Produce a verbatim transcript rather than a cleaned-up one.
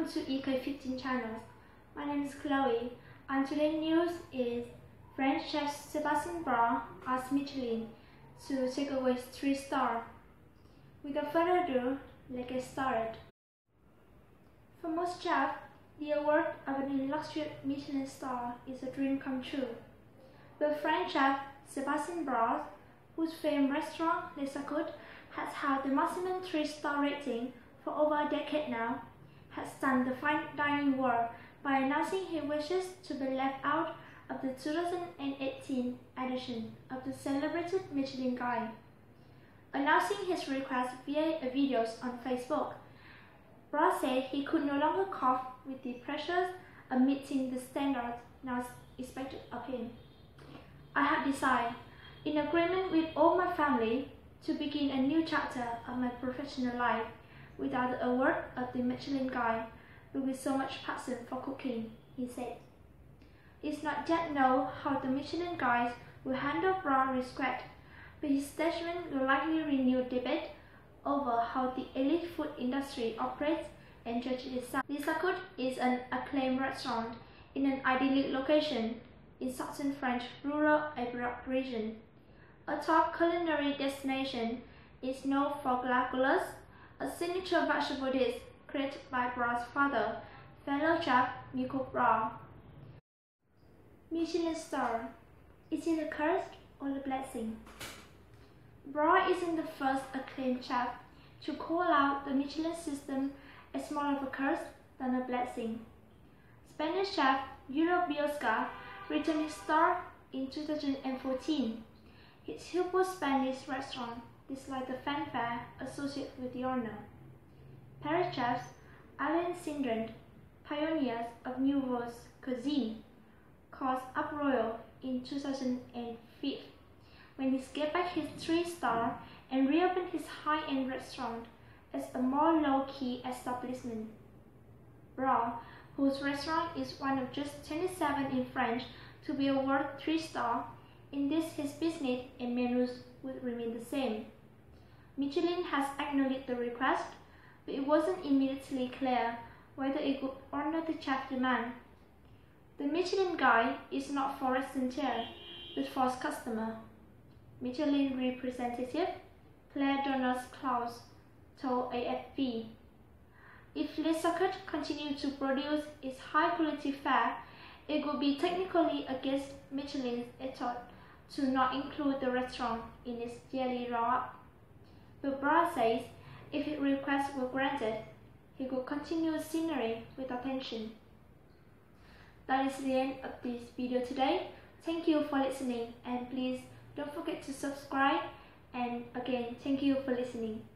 Welcome to E K fifteen Channels. My name is Chloe, and today's news is French chef Sébastien Bras asked Michelin to take away his three star. Without further ado, let's get started. For most chefs, the award of an illustrious Michelin star is a dream come true. But French chef Sébastien Bras, whose famed restaurant Les Échos has had the maximum three star rating for over a decade now, has stunned the fine dining world by announcing he wishes to be left out of the two thousand eighteen edition of the celebrated Michelin Guide. Announcing his request via videos on Facebook, Bras said he could no longer cope with the pressures of meeting the standards now expected of him. I have decided, in agreement with all my family, to begin a new chapter of my professional life without the award of the Michelin Guide, but with so much passion for cooking, he said. It's not yet known how the Michelin Guide will handle Bras' request, but his statement will likely renew debate over how the elite food industry operates and judges itself. Les Échos is an acclaimed restaurant in an idyllic location in southern French rural Aubrac region. A top culinary destination, is known for glagoulas, a signature vegetable dish created by Bras' father, fellow chef Michel Bras. Michelin star, is it a curse or a blessing? Bras isn't the first acclaimed chef to call out the Michelin system as more of a curse than a blessing. Spanish chef Julio Biosca returned his star in two thousand fourteen. His Hugo Spanish restaurant disliked the fanfare associated with the honor. Paris chefs Alain Sindrand, pioneers of nouveau cuisine, caused uproar in two thousand five when he gave back his three star and reopened his high-end restaurant as a more low-key establishment. Bras, whose restaurant is one of just twenty-seven in France to be awarded three star, in this his business and menus would remain the same. Michelin has acknowledged the request, but it wasn't immediately clear whether it would honor the chef's demand. The Michelin Guide is not for restaurateur, but for its customer. Michelin representative Claire Donnos-Clauss told A F P, if Les Échos continue to produce its high-quality fare, it would be technically against Michelin's ethos to not include the restaurant in its yearly roundup. But Bras says if his request were granted, he could continue scenery with attention. That is the end of this video today. Thank you for listening, and please don't forget to subscribe, and again, thank you for listening.